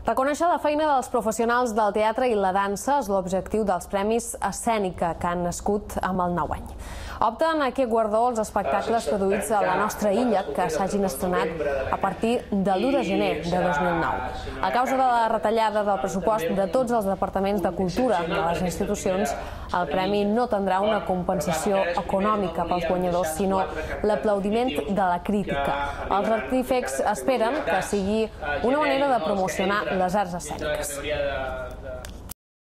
Reconèixer la feina dels professionals del teatre i la dansa és l'objectiu dels Premis Escènica, que han nascut amb el nou any. Opten a aquest guardó els espectacles produïts a la nostra illa que s'hagin estrenat a partir de l'1 de gener de 2009. A causa de la retallada del pressupost de tots els departaments de cultura de les institucions, el premi no tindrà una compensació econòmica pels guanyadors, sinó l'aplaudiment de la crítica. Els artífex esperen que sigui una manera de promocionar les arts escèniques.